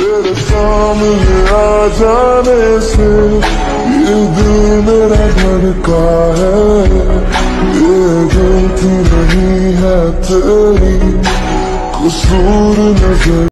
तेरे सामने आ जाने से ये दिल मेरा धड़का है। ये गलती नहीं है तेरी, कसूर नजर